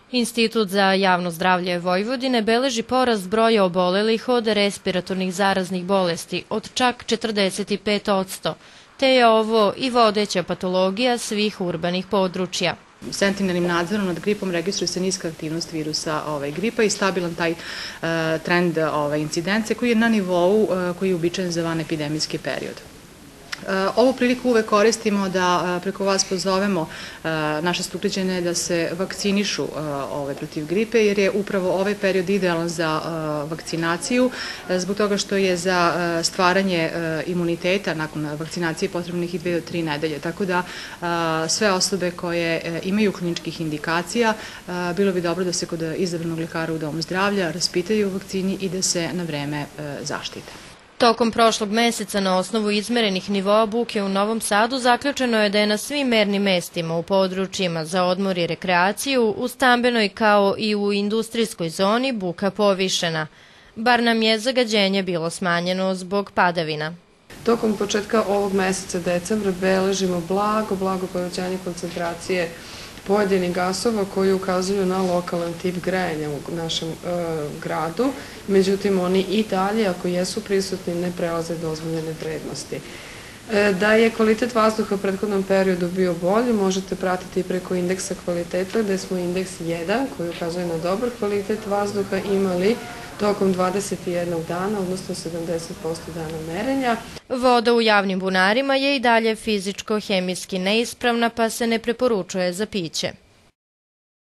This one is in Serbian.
Institut za javno zdravlje Vojvodine beleži porast broja obolelih od respiratornih zaraznih bolesti od čak 45%, te je ovo i vodeća patologija svih urbanih područja. Sentinelnim nadzorom nad gripom registruje se niska aktivnost virusa gripa i stabilan taj trend incidencije koji je na nivou koji je uobičajen za vanepidemijski period. Ovu priliku uvek koristimo da preko vas pozovemo naše sugrađane da se vakcinišu protiv gripe, jer je upravo ovaj period idealan za vakcinaciju, zbog toga što je za stvaranje imuniteta nakon vakcinacije potrebnih i 2 do 3 nedelje. Tako da sve osobe koje imaju kliničkih indikacija, bilo bi dobro da se kod izabranog lekara u domu zdravlja raspitaju o vakcini i da se na vreme zaštite. Tokom prošlog meseca na osnovu izmerenih nivoa buke u Novom Sadu zaključeno je da je na svim mernim mestima u područjima za odmor i rekreaciju, u stambenoj kao i u industrijskoj zoni buka povišena. Bar nam je zagađenje bilo smanjeno zbog padavina. Tokom početka ovog meseca decembra beležimo blago povećanje koncentracije pojedinih gasova koji ukazuju na lokalan tip grejanja u našem gradu, međutim oni i dalje, ako jesu prisutni, ne prelaze dozvoljene vrednosti. Da je kvalitet vazduha u prethodnom periodu bio bolji, možete pratiti preko indeksa kvaliteta, gde smo indeks 1, koji ukazuje na dobar kvalitet vazduha, imali tokom 21 dana, odnosno 70% dana merenja. Voda u javnim bunarima je i dalje fizičko-hemijski neispravna, pa se ne preporučuje za piće.